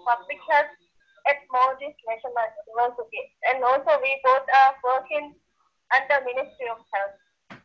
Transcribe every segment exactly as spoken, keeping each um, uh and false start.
public health at Moses National University, and also we both are working under Ministry of Health.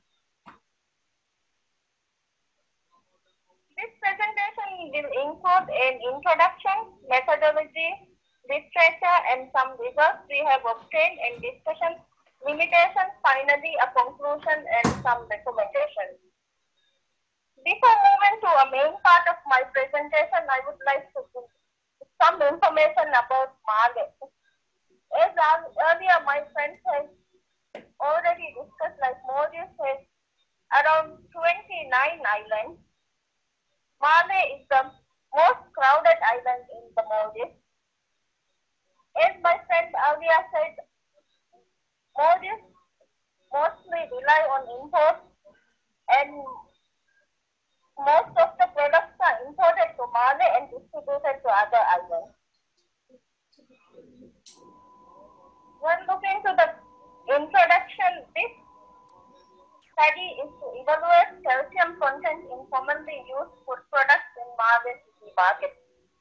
This presentation will include an introduction, methodology, literature, and some results we have obtained and discussion, limitations, finally a conclusion and some recommendations. Before moving to a main part of my presentation, I would like to give some information about Male. As earlier my friends have already discussed, like Maldives has around twenty-nine islands. Male is the most crowded island in the Maldives. As my friend earlier said, Maldives mostly rely on imports, and most of the products are imported to Male and distributed to other islands. When looking to the introduction, this study is to evaluate calcium content in commonly used food products in Male city market.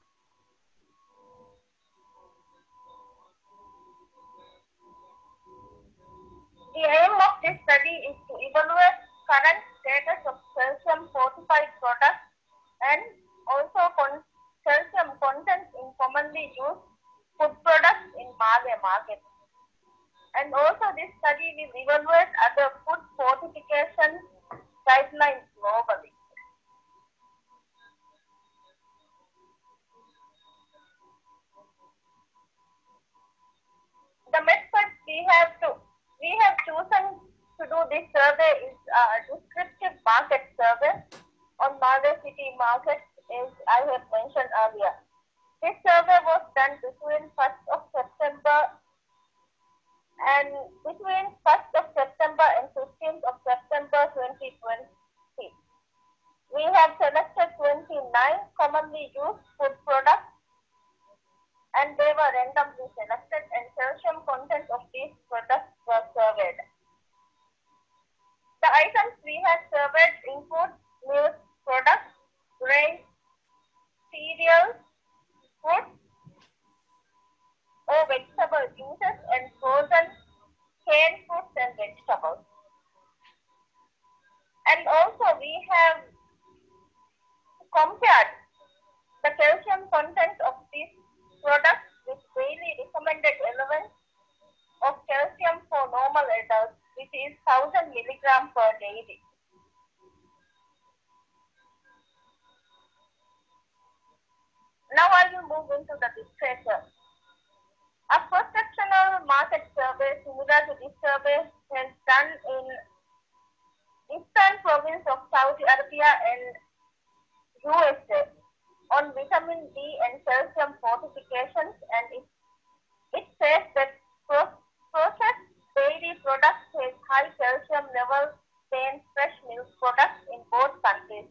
The aim of this study is to evaluate current status of calcium fortified products and also con calcium content in commonly used food products in Male market. And also this study will evaluate other food fortification guidelines globally. The method we have to we have chosen to do this survey is a descriptive market survey on Male city market, as I have mentioned earlier. This survey was done between first of September and between first of September and fifteenth of September twenty twenty. We have selected twenty-nine commonly used food products, and they were randomly selected, and calcium content of these products were surveyed. The items we have surveyed include milk products, grains, cereals, fruits, or vegetable juices, and frozen canned fruits and vegetables. And also we have compared the calcium content of these products with daily recommended allowance of calcium for normal adults, which is one thousand milligrams per daily. Now I will move into the literature. A cross-sectional market survey similar to this survey was done in eastern province of Saudi Arabia and U S A on vitamin D and calcium fortifications, and it, it says that processed dairy products have high calcium levels than fresh milk products in both countries.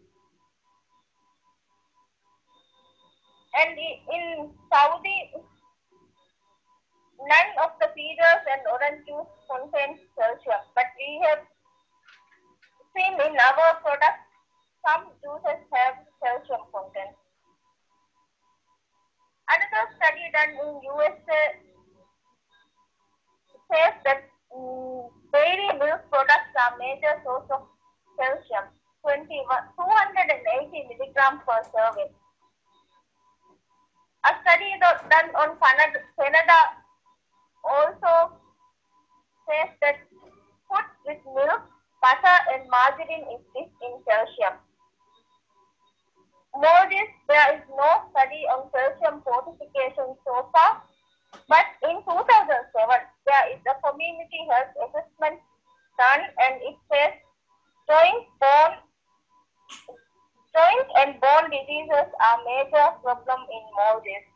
And in Saudi, none of the cereals and orange juice contains calcium, but we have seen in our products some juices have calcium content. Another study done in U S A says that um, dairy milk products are major source of calcium, two hundred eighty milligrams per serving. A study done on Canada, Canada also says that food with milk, butter, and margarine is rich in calcium. Maldives, there is no study on calcium fortification so far, but in two thousand seven, there is a community health assessment done, and it says joint, bone, joint and bone diseases are major problem in Maldives.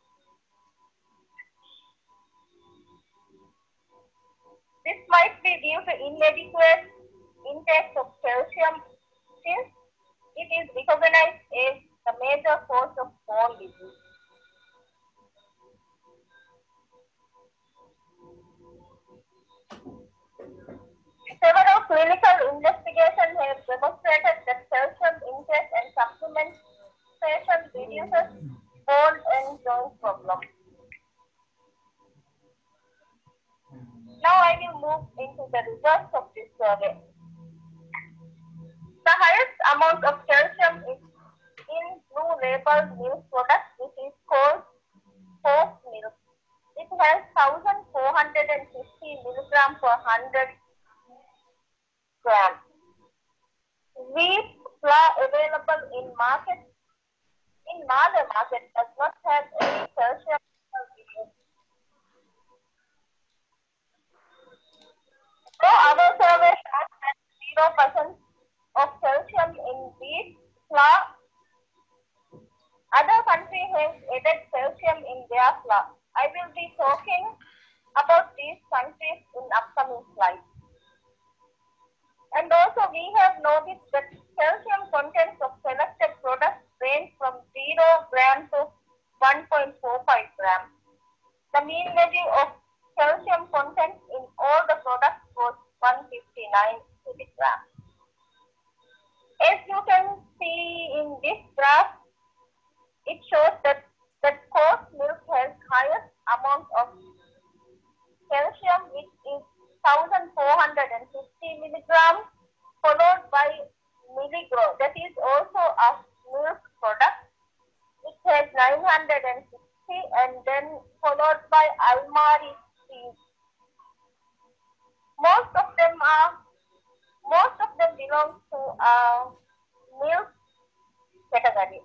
This might be due to inadequate intake of calcium, since it is recognized as the major cause of bone disease. Several clinical investigations have demonstrated that calcium intake and supplementation reduces bone and joint Now I will move into the results of this survey. The highest amount of calcium is in blue label milk product, which is called oat milk. It has one thousand four hundred fifty milligrams per one hundred grams. Wheat flour available in market in Male market does not have any calcium in it. So our survey shows that zero percent of calcium in wheat flour. Other countries have added calcium in their flour. I will be talking about these countries in upcoming slides. And also we have noticed that calcium contents of selected products range from zero gram to one point four five gram. The mean value of calcium content in all the products was one hundred fifty-nine milligrams. As you can see in this graph, it shows that that coarse milk has highest amount of calcium, which is one thousand four hundred fifty milligrams, followed by Milligro, that is also a milk product, which has nine hundred sixty, and then followed by Almari cheese. Most of them are, most of them belong to a milk category.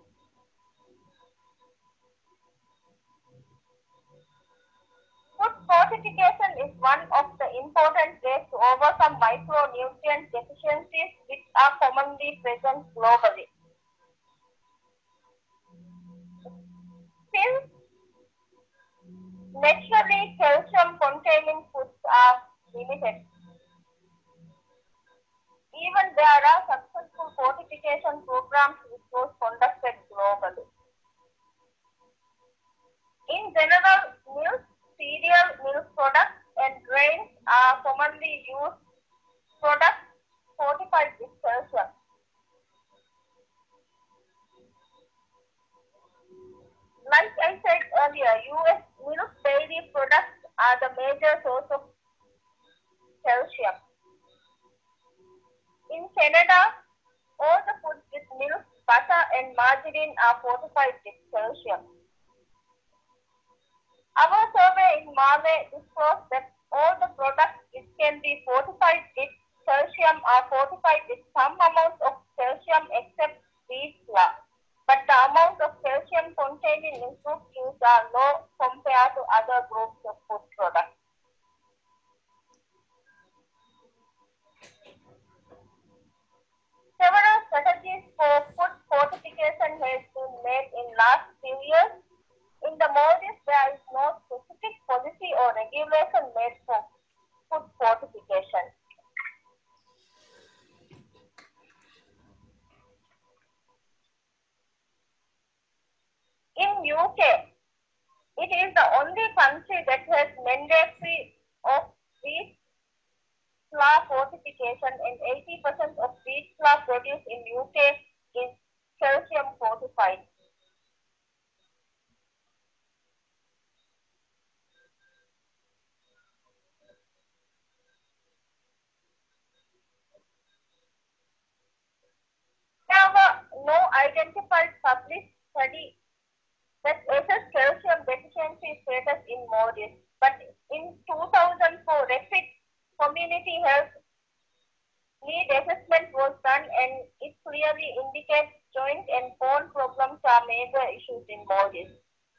Food fortification is one of the important ways to overcome micronutrient deficiencies which are commonly present globally. Since naturally calcium containing foods are limited, even there are successful fortification programs which was conducted globally. In general, milk, cereal, milk products, and grains are commonly used products fortified with calcium. Like I said earlier, U S milk dairy products are the major source of calcium. In Canada, all the foods with milk, butter, and margarine are fortified with calcium. Our survey in Male disclosed that all the products which can be fortified with calcium are fortified with some amount of calcium except wheat flour. But the amount of calcium contained in fruit juice are low compared to other groups of food products. Several strategies for food fortification has been made in last few years. In the Maldives, there is no specific policy or regulation made for food fortification. In U K, it is the only country that has mandatory of wheat flour fortification, and eighty percent of wheat flour produced in U K is calcium fortified. However, no identified published study that assess calcium deficiency status in Maldives. But in two thousand four, rapid community health need assessment was done, and it clearly indicates joint and bone problems are major issues in Maldives.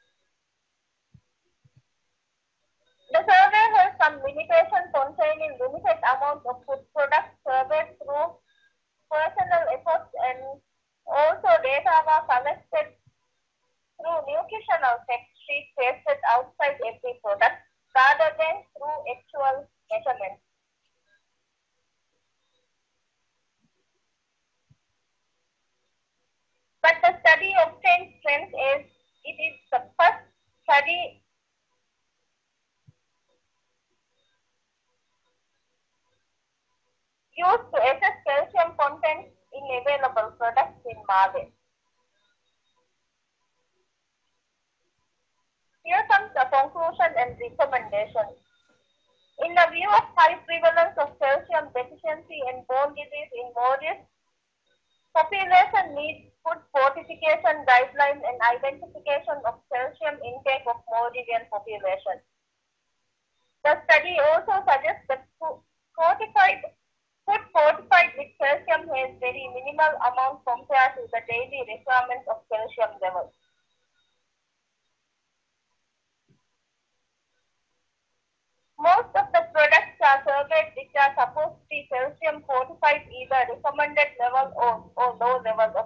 The survey has some limitations containing limited amount of food products surveyed through personal efforts, and also data were collected through nutritional fact sheets tested outside every product rather than through actual measurements. But the study obtained strength as it is the first study used to assess calcium content in available products in Male. Here comes the conclusion and recommendation. In the view of high prevalence of calcium deficiency and bone disease in Mauritius, population needs food fortification guidelines and identification of calcium intake of Mauritian population. The study also suggests that fortified food fortified with calcium has very minimal amount compared to the daily requirements of calcium levels. Most of the products are surveyed which are supposed to be calcium fortified, either recommended level or, or low levels of